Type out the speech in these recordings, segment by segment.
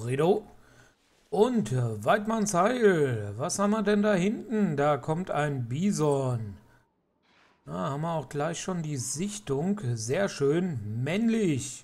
Torrido. Und Weidmanns Heil. Was haben wir denn da hinten? Da kommt ein Bison. Da haben wir auch gleich schon die Sichtung. Sehr schön. Männlich.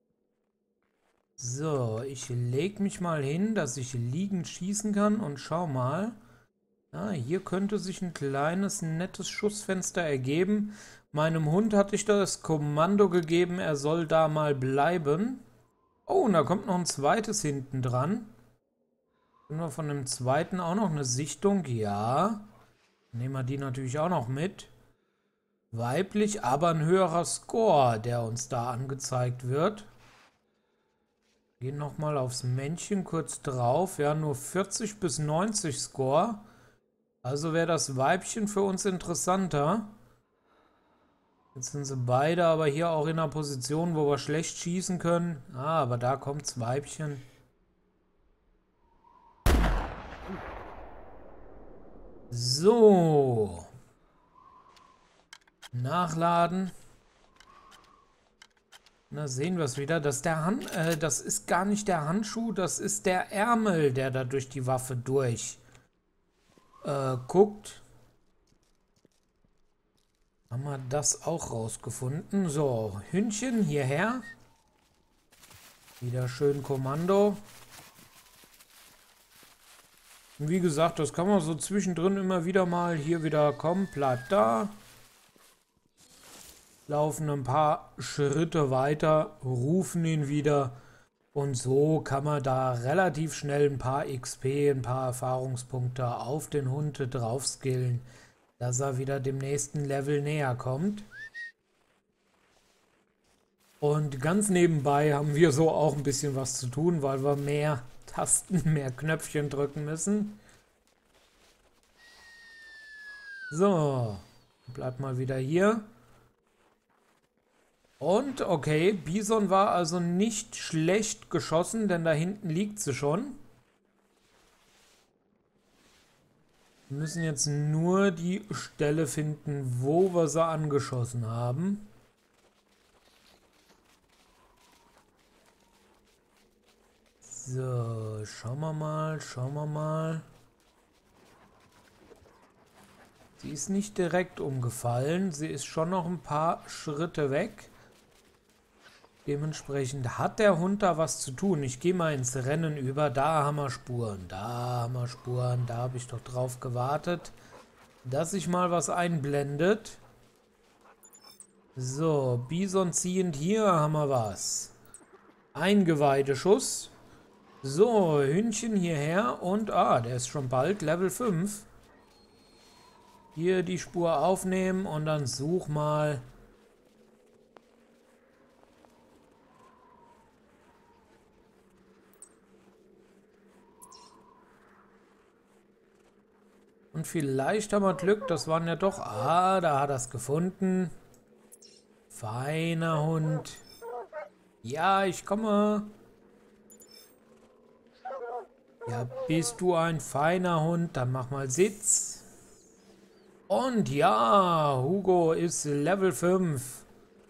So, ich lege mich mal hin, dass ich liegend schießen kann. Und schau mal. Ja, hier könnte sich ein kleines, nettes Schussfenster ergeben. Meinem Hund hatte ich das Kommando gegeben, er soll da mal bleiben. Oh, und da kommt noch ein zweites hinten dran. Können wir von dem zweiten auch noch eine Sichtung? Ja. Nehmen wir die natürlich auch noch mit. Weiblich, aber ein höherer Score, der uns da angezeigt wird. Gehen nochmal aufs Männchen kurz drauf. Ja, nur 40 bis 90 Score. Also wäre das Weibchen für uns interessanter. Jetzt sind sie beide aber hier auch in einer Position, wo wir schlecht schießen können. Ah, aber da kommt's Weibchen. So. Nachladen. Na, sehen wir es wieder. Das ist gar nicht der Handschuh, das ist der Ärmel, der da durch die Waffe durch guckt. Haben wir das auch rausgefunden. So, Hündchen hierher. Wieder schön Kommando. Und wie gesagt, das kann man so zwischendrin immer wieder mal hier wieder kommen. Bleibt da. Laufen ein paar Schritte weiter, rufen ihn wieder. Und so kann man da relativ schnell ein paar XP, ein paar Erfahrungspunkte auf den Hund drauf skillen, dass er wieder dem nächsten Level näher kommt. Und ganz nebenbei haben wir so auch ein bisschen was zu tun, weil wir mehr Tasten, mehr Knöpfchen drücken müssen. So, bleibt mal wieder hier. Und okay, Bison war also nicht schlecht geschossen, denn da hinten liegt sie schon. Wir müssen jetzt nur die Stelle finden, wo wir sie angeschossen haben. So, schauen wir mal, schauen wir mal. Sie ist nicht direkt umgefallen, sie ist schon noch ein paar Schritte weg. Dementsprechend hat der Hund da was zu tun. Ich gehe mal ins Rennen über. Da haben wir Spuren. Da haben wir Spuren. Da habe ich doch drauf gewartet, dass sich mal was einblendet. So, Bison ziehend. Hier haben wir was. Eingeweideschuss. So, Hündchen hierher. Und, der ist schon bald Level 5. Hier die Spur aufnehmen und dann such mal. Und vielleicht haben wir Glück, das waren ja doch... da hat er es gefunden. Feiner Hund. Ja, ich komme. Ja, bist du ein feiner Hund? Dann mach mal Sitz. Und ja, Hugo ist Level 5.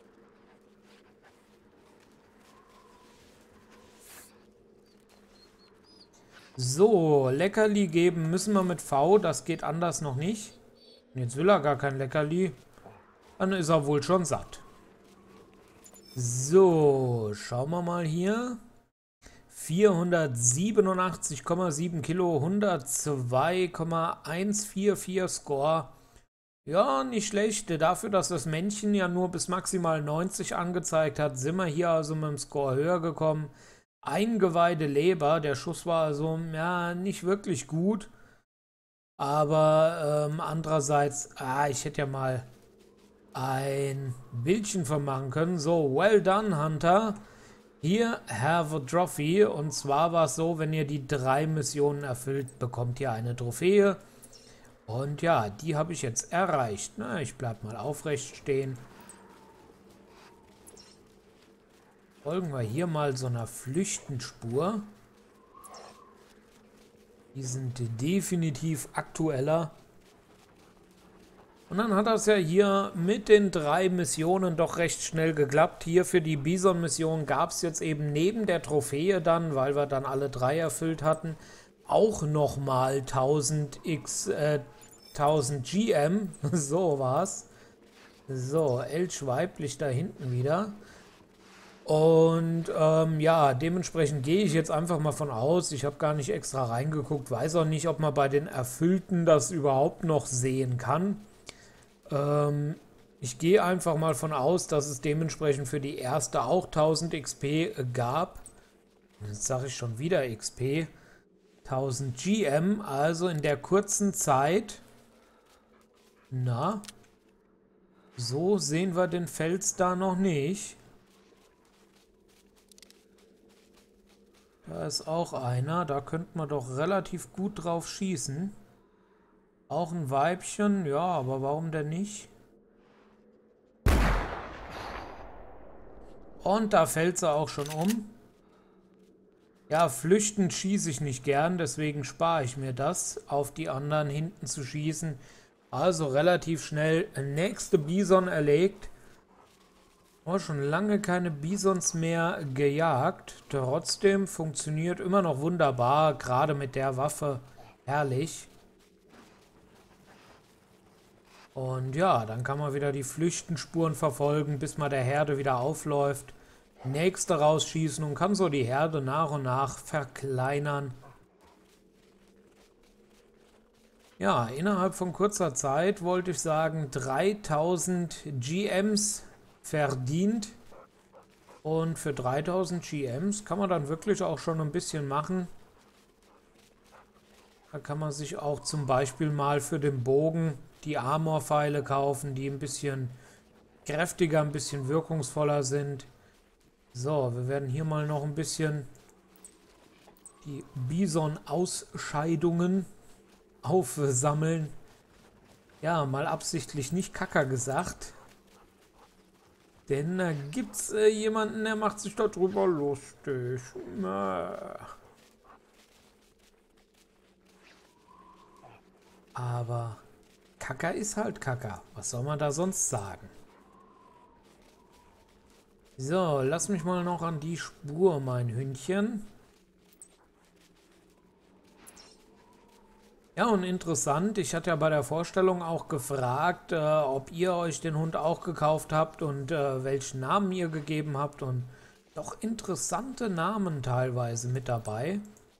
So, Leckerli geben müssen wir mit V, das geht anders noch nicht. Und jetzt will er gar kein Leckerli. Dann ist er wohl schon satt. So, schauen wir mal hier. 487,7 Kilo, 102,144 Score. Ja, nicht schlecht. Dafür, dass das Männchen ja nur bis maximal 90 angezeigt hat, sind wir hier also mit dem Score höher gekommen. Eingeweide Leber, der Schuss war also, ja, nicht wirklich gut. Aber andererseits, ich hätte ja mal ein Bildchen von machen können. So, well done, Hunter. Hier, have a trophy. Und zwar war es so, wenn ihr die 3 Missionen erfüllt, bekommt ihr eine Trophäe. Und ja, die habe ich jetzt erreicht. Na, ich bleib mal aufrecht stehen. Folgen wir hier mal so einer Flüchtenspur. Die sind definitiv aktueller. Und dann hat das ja hier mit den 3 Missionen doch recht schnell geklappt. Hier für die Bison-Mission gab es jetzt eben neben der Trophäe dann, weil wir dann alle 3 erfüllt hatten, auch nochmal 1000 GM. So war's. So, Elch weiblich da hinten wieder. Und ja, dementsprechend gehe ich jetzt einfach mal von aus. Ich habe gar nicht extra reingeguckt, weiß auch nicht, ob man bei den Erfüllten das überhaupt noch sehen kann. Ich gehe einfach mal von aus, dass es dementsprechend für die erste auch 1000 XP gab. Jetzt sage ich schon wieder XP. 1000 GM, also in der kurzen Zeit. Na, so sehen wir den Fels da noch nicht. Da ist auch einer, da könnte man doch relativ gut drauf schießen. Auch ein Weibchen, ja, aber warum denn nicht? Und da fällt sie auch schon um. Ja, flüchten schieße ich nicht gern, deswegen spare ich mir das, auf die anderen hinten zu schießen. Also relativ schnell nächste Bison erlegt. Oh, schon lange keine Bisons mehr gejagt. Trotzdem funktioniert immer noch wunderbar, gerade mit der Waffe. Herrlich. Und ja, dann kann man wieder die Flüchtenspuren verfolgen, bis mal der Herde wieder aufläuft. Nächste rausschießen und kann so die Herde nach und nach verkleinern. Ja, innerhalb von kurzer Zeit wollte ich sagen 3000 GMs verdient. Und für 3000 GMs kann man dann wirklich auch schon ein bisschen machen. Da kann man sich auch zum Beispiel mal für den Bogen die Armor-Pfeile kaufen, die ein bisschen kräftiger, ein bisschen wirkungsvoller sind. So, wir werden hier mal noch ein bisschen die Bison-Ausscheidungen aufsammeln. Ja, mal absichtlich nicht Kacker gesagt. Denn da gibt's jemanden, der macht sich darüber lustig. Aber Kacker ist halt Kacker. Was soll man da sonst sagen? So, lass mich mal noch an die Spur, mein Hündchen. Ja, und interessant, ich hatte ja bei der Vorstellung auch gefragt, ob ihr euch den Hund auch gekauft habt und welchen Namen ihr gegeben habt. Und doch interessante Namen teilweise mit dabei.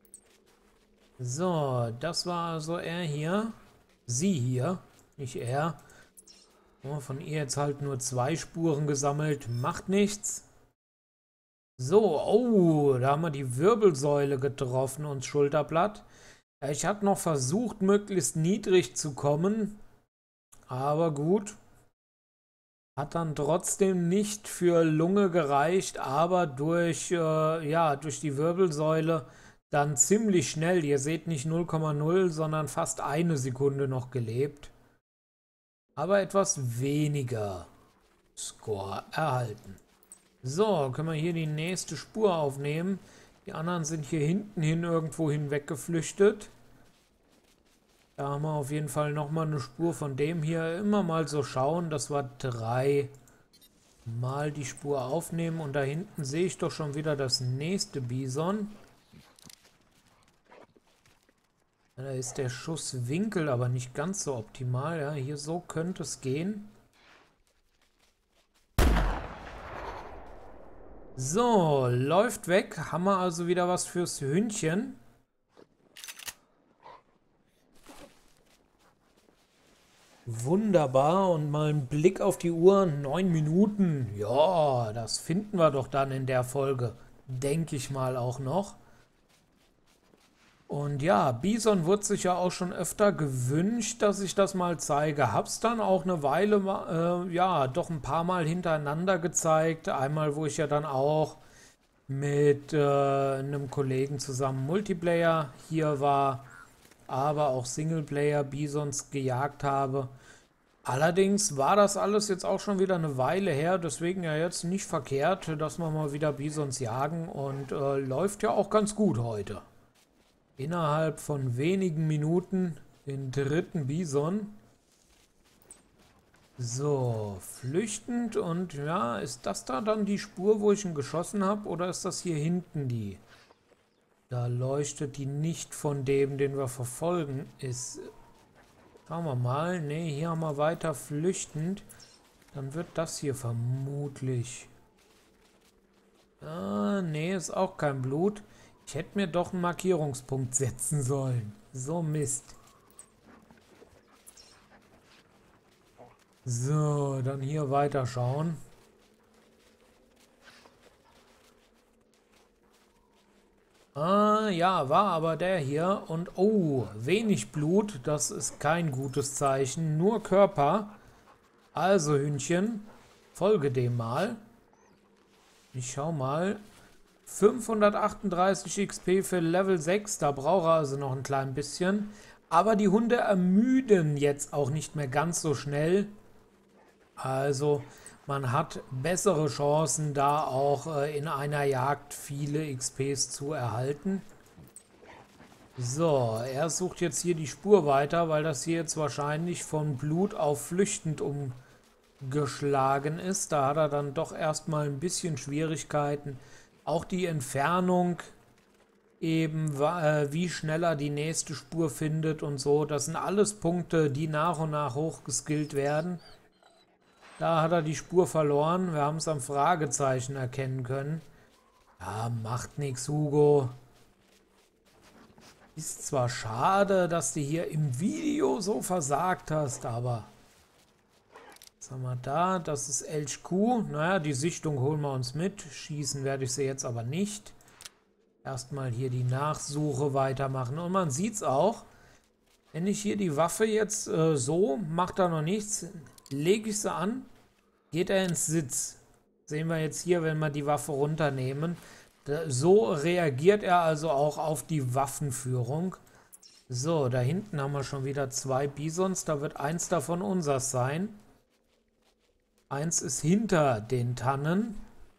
So, das war also er hier. Sie hier, nicht er. Oh, von ihr jetzt halt nur 2 Spuren gesammelt. Macht nichts. So, oh, da haben wir die Wirbelsäule getroffen und Schulterblatt. Ich habe noch versucht, möglichst niedrig zu kommen. Aber gut. Hat dann trotzdem nicht für Lunge gereicht, aber durch, ja, durch die Wirbelsäule dann ziemlich schnell. Ihr seht nicht 0,0, sondern fast 1 Sekunde noch gelebt. Aber etwas weniger Score erhalten. So, können wir hier die nächste Spur aufnehmen. Die anderen sind hier hinten hin irgendwo hinweg geflüchtet. Da haben wir auf jeden Fall nochmal eine Spur von dem hier. Immer mal so schauen, dass wir 3 Mal die Spur aufnehmen. Und da hinten sehe ich doch schon wieder das nächste Bison. Da ist der Schusswinkel aber nicht ganz so optimal. Ja, hier so könnte es gehen. So, läuft weg. Haben wir also wieder was fürs Hündchen. Wunderbar. Und mal ein Blick auf die Uhr. 9 Minuten. Ja, das finden wir doch dann in der Folge. Denke ich mal auch noch. Und ja, Bison wurde sich ja auch schon öfter gewünscht, dass ich das mal zeige. Hab's dann auch eine Weile, ja, doch ein paar Mal hintereinander gezeigt. Einmal, wo ich ja dann auch mit einem Kollegen zusammen Multiplayer hier war, aber auch Singleplayer Bisons gejagt habe. Allerdings war das alles jetzt auch schon wieder eine Weile her, deswegen ja jetzt nicht verkehrt, dass wir mal wieder Bisons jagen und läuft ja auch ganz gut heute. Innerhalb von wenigen Minuten den 3. Bison. So, flüchtend und ja, ist das da dann die Spur, wo ich ihn geschossen habe, oder ist das hier hinten die? Da leuchtet die nicht von dem, den wir verfolgen, ist. Schauen wir mal. Ne, hier haben wir weiter flüchtend. Dann wird das hier vermutlich. Ah, ne, ist auch kein Blut. Ich hätte mir doch einen Markierungspunkt setzen sollen. So Mist. So, dann hier weiterschauen. Ah, ja, war aber der hier. Und, oh, wenig Blut. Das ist kein gutes Zeichen. Nur Körper. Also, Hühnchen, folge dem mal. Ich schau mal. 538 XP für Level 6. Da braucht er also noch ein klein bisschen. Aber die Hunde ermüden jetzt auch nicht mehr ganz so schnell. Also man hat bessere Chancen, da auch in einer Jagd viele XPs zu erhalten. So, er sucht jetzt hier die Spur weiter, weil das hier jetzt wahrscheinlich von Blut auf flüchtend umgeschlagen ist. Da hat er dann doch erstmal ein bisschen Schwierigkeiten. Auch die Entfernung, eben wie schneller die nächste Spur findet und so. Das sind alles Punkte, die nach und nach hochgeskillt werden. Da hat er die Spur verloren. Wir haben es am Fragezeichen erkennen können. Ja, macht nichts, Hugo. Ist zwar schade, dass du hier im Video so versagt hast, aber... Was haben wir da? Das ist LQ. Naja, die Sichtung holen wir uns mit. Schießen werde ich sie jetzt aber nicht. Erstmal hier die Nachsuche weitermachen. Und man sieht es auch. Wenn ich hier die Waffe jetzt so, macht er noch nichts. Lege ich sie an, geht er ins Sitz. Sehen wir jetzt hier, wenn wir die Waffe runternehmen. So reagiert er also auch auf die Waffenführung. So, da hinten haben wir schon wieder 2 Bisons. Da wird eins davon unseres sein. Eins ist hinter den Tannen.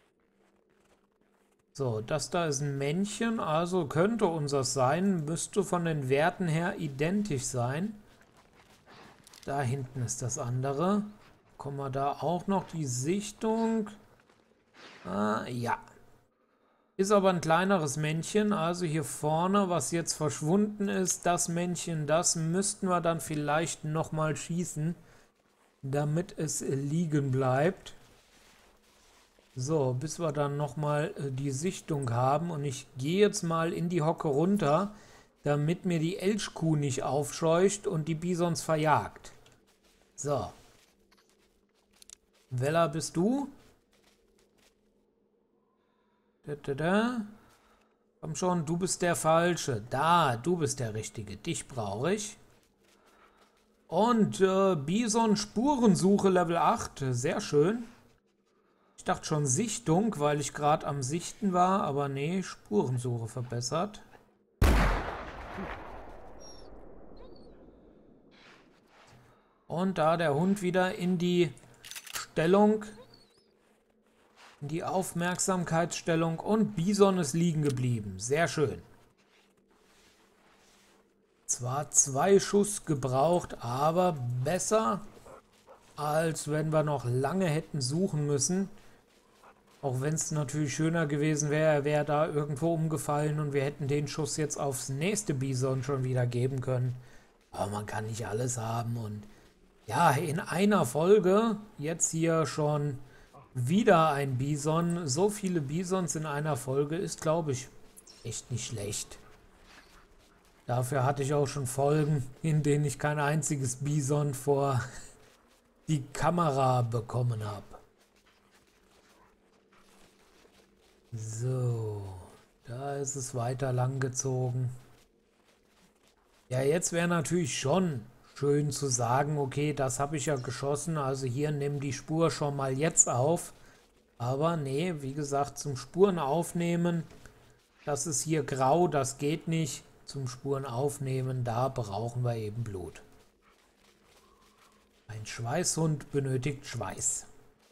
So, das da ist ein Männchen, also könnte unseres sein. Müsste von den Werten her identisch sein. Da hinten ist das andere. Kommen wir da auch noch die Sichtung? Ah, ja. Ist aber ein kleineres Männchen, also hier vorne, was jetzt verschwunden ist, das Männchen, das müssten wir dann vielleicht nochmal schießen, damit es liegen bleibt. So, bis wir dann nochmal die Sichtung haben und ich gehe jetzt mal in die Hocke runter, damit mir die Elchkuh nicht aufscheucht und die Bisons verjagt. So. Weller, bist du? Komm schon, du bist der Falsche. Da, du bist der Richtige. Dich brauche ich. Und Bison Spurensuche Level 8. Sehr schön. Ich dachte schon Sichtung, weil ich gerade am Sichten war. Aber nee, Spurensuche verbessert. Und da der Hund wieder in die Stellung, in die Aufmerksamkeitsstellung und Bison ist liegen geblieben. Sehr schön. Zwar 2 Schuss gebraucht, aber besser, als wenn wir noch lange hätten suchen müssen. Auch wenn es natürlich schöner gewesen wäre, er wäre da irgendwo umgefallen und wir hätten den Schuss jetzt aufs nächste Bison schon wieder geben können. Aber man kann nicht alles haben und ja, in einer Folge jetzt hier schon wieder ein Bison. So viele Bisons in einer Folge ist, glaube ich, echt nicht schlecht. Dafür hatte ich auch schon Folgen, in denen ich kein einziges Bison vor die Kamera bekommen habe. So, da ist es weiter lang gezogen. Ja, jetzt wäre natürlich schon schön zu sagen, okay, das habe ich ja geschossen, also hier nimm die Spur schon mal jetzt auf. Aber nee, wie gesagt, zum Spuren aufnehmen, das ist hier grau, das geht nicht. Zum Spuren aufnehmen, da brauchen wir eben Blut. Ein Schweißhund benötigt Schweiß.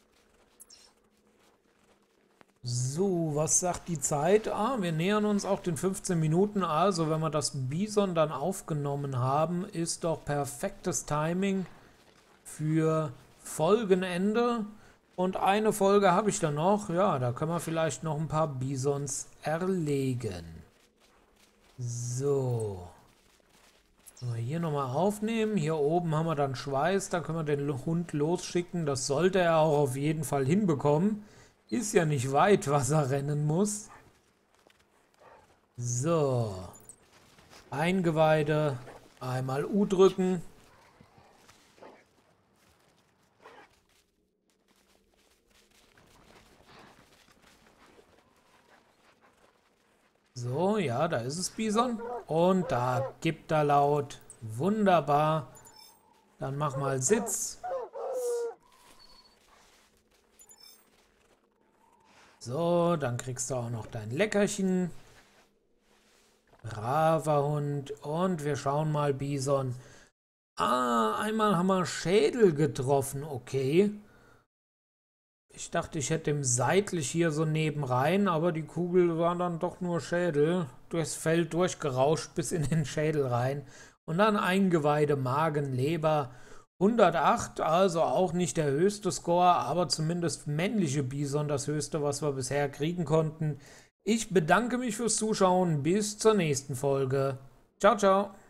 So, was sagt die Zeit? Ah, wir nähern uns auch den 15 Minuten. Also, wenn wir das Bison dann aufgenommen haben, ist doch perfektes Timing für Folgenende. Und eine Folge habe ich dann noch. Ja, da können wir vielleicht noch ein paar Bisons erlegen. So. Können wir hier nochmal aufnehmen. Hier oben haben wir dann Schweiß. Da können wir den Hund losschicken. Das sollte er auch auf jeden Fall hinbekommen. Ist ja nicht weit, was er rennen muss. So. Eingeweide. Einmal U drücken. So, ja, da ist es, Bison. Und da gibt er laut. Wunderbar. Dann mach mal Sitz. So, dann kriegst du auch noch dein Leckerchen. Braver Hund. Und wir schauen mal, Bison. Ah, einmal haben wir Schädel getroffen. Okay. Ich dachte, ich hätte ihm seitlich hier so nebenrein, aber die Kugel war dann doch nur Schädel. Durchs Fell durchgerauscht bis in den Schädel rein. Und dann Eingeweide, Magen, Leber. 108, also auch nicht der höchste Score, aber zumindest männliche Bison das höchste, was wir bisher kriegen konnten. Ich bedanke mich fürs Zuschauen. Bis zur nächsten Folge. Ciao, ciao.